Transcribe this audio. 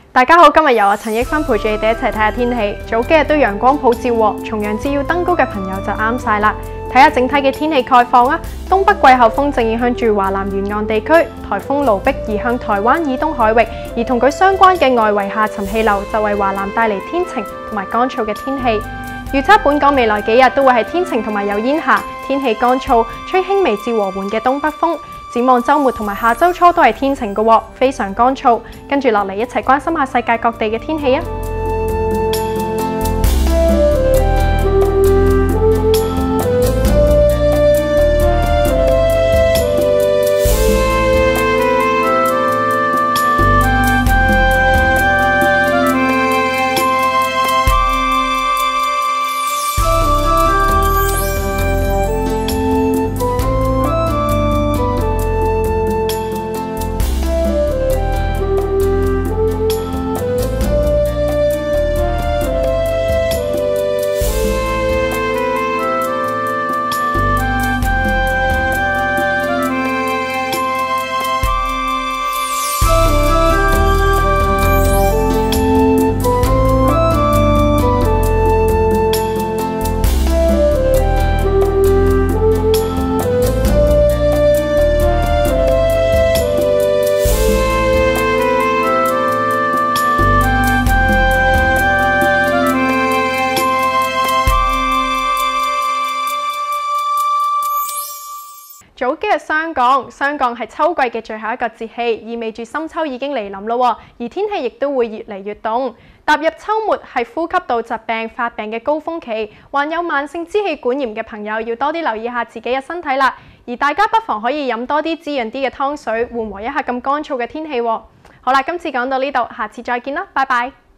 大家好，今日由我陳益芬陪住你哋一齊睇下天氣。早幾日都陽光普照喎，重陽節要登高嘅朋友就啱晒啦。睇下整體嘅天氣概況啊，東北季候風正影響住華南沿岸地區，颱風盧碧移向台灣以東海域，而同佢相關嘅外圍下沉氣流就為華南帶嚟天晴同埋乾燥嘅天氣。預測本港未來幾日都會係天晴同埋有煙霞，天氣乾燥，吹輕微至和緩嘅東北風。展望週末同埋下週初都係天晴嘅喎，非常乾燥。跟住落嚟一齊關心下世界各地嘅天氣啊！早幾日霜降係秋季嘅最後一個節氣，意味住深秋已經嚟臨咯，而天氣亦都會越嚟越凍。踏入秋末係呼吸道疾病發病嘅高峰期，患有慢性支氣管炎嘅朋友要多啲留意下自己嘅身體啦。而大家不妨可以飲多啲滋潤啲嘅湯水，緩和一下咁乾燥嘅天氣喎。好啦，今次講到呢度，下次再見啦，拜拜。